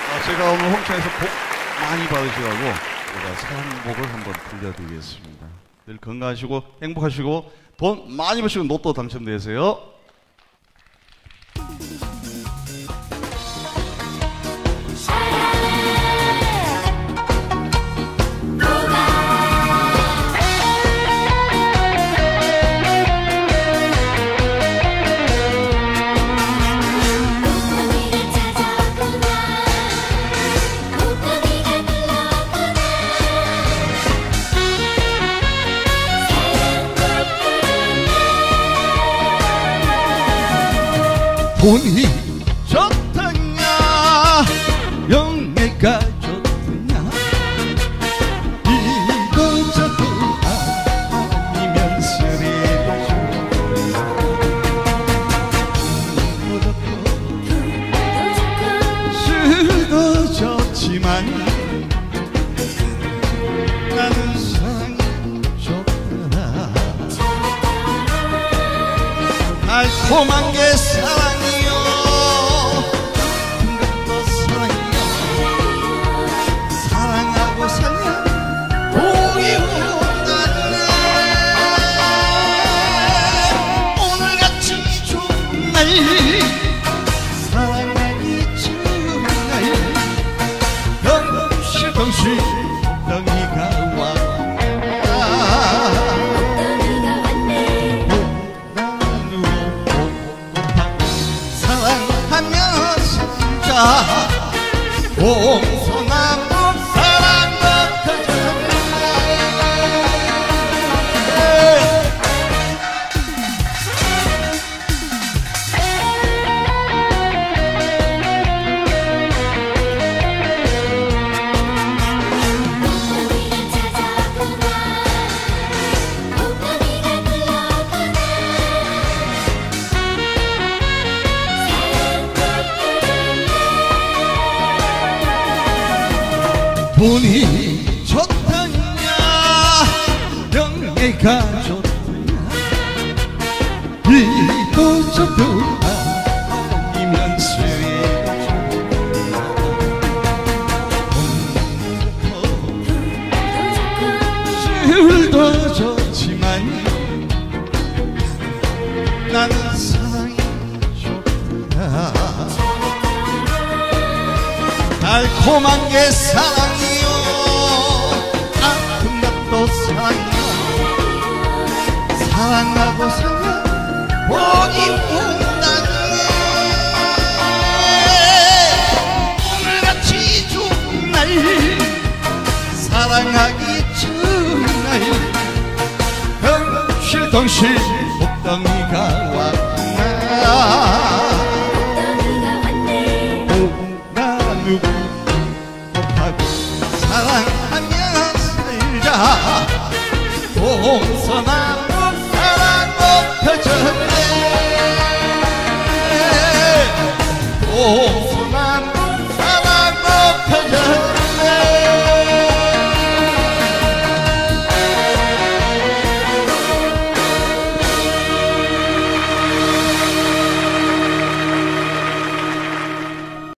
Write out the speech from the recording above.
제가 오늘 홍천에서 복 많이 받으시라고 제가 사랑복을 한번 들려드리겠습니다. 늘 건강하시고 행복하시고 돈 많이 버시고 로또 당첨되세요. 돈이 좋더냐 영예가 좋더냐 이도 저도 아니면 쓰리도 술도 좋지만 나는 사랑이 좋더라. 달콤한 게 사랑이요 큰 것도 사랑이요 사랑하고 살면 복이 온다네. 오늘같이 좋은 날 사랑하기 좋은 날 덩실덩실 덩이가 와 봉소나무 사랑도 터졌네. 돈이 좋더냐 영예가 좋더냐 이도 저도 아니면 술도 좋지만 나는 사랑이 좋더라. 달콤한 게 사랑이요 아픈 것도 사랑이요 사랑하고 살면 복이 온다네. 오늘같이 좋은 날 사랑하기 좋은 날 덩실덩실 복덩이가 왔나. 사랑하며 살자 봉소나무 사랑도 터졌네.